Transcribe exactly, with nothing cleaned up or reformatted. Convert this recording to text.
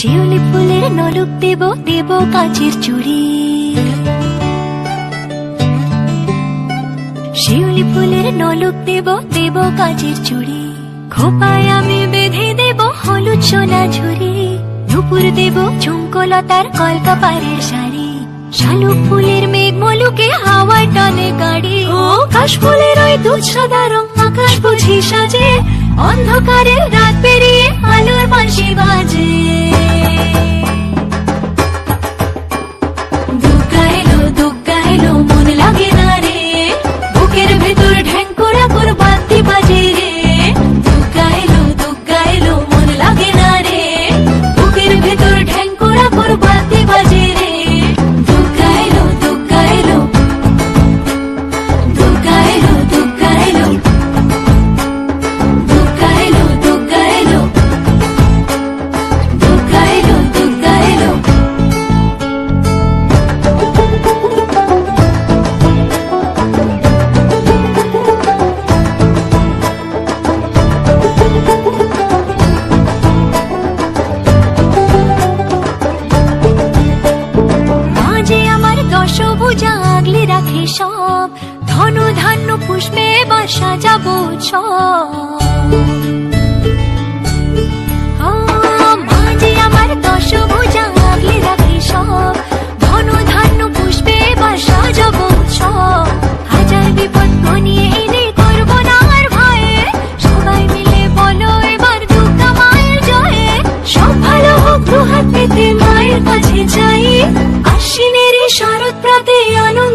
শিউলি ফুলের নলুক দেব দেব কাচের চুড়ি, শিউলি ফুলের নলুক দেব দেব কাচের চুড়ি, খোপায় আমি বেঁধে দেব হলুদ সোনা ঝুরি, নুপুর দেব ঝুমকোলতার কলকাপাড়ের শাড়ি, শালুক ফুলের মেঘ মলুকে হাওয়ায় টানে গাড়ি, ও কাশ ফুলের ওই দুধ সাদা রং আকাশ বুঝি সাজে, অন্ধকারের রাত পেরিয়ে আলোর বাঁশি বাজে। দুগ্গা এলো দুগ্গা এলো মন লাগে না রে, বুকের ভেতর ঢ্যাঙ্করা করে বাদ্যি বাজে রে। দুগ্গা এলো দুগ্গা এলো মন লাগে না রে, বুকের ভেতর ঢ্যাঙ্করা করে বাদ্যি বাজে রে। দুগ্গা এলো দুগ্গা এলো দুগ্গা এলো দুগ্গা এলো দুগ্গা এলো দুগ্গা এলো দুগ্গা এলো দুগ্গা এলো। দশভুজা আগলে রাখে সব, ধন ধান্য পুষ্পে বা সাজাবো মাঝে আমার দশভুজা আগলে রাখে সব, ধন ধান্য পুষ্পে বা সাজাবো সব। হাজার বিপদ ঘনিয়ে এলে করবো না আর ভয়ে, সবাই মিলে বলো এবার দুর্গা মায়ের জয়ে। সব ভালো হোক দুহাত পেতে মায়ের কাছে যাই, আশ্বিনের শরৎ প্রাতে আনন্দ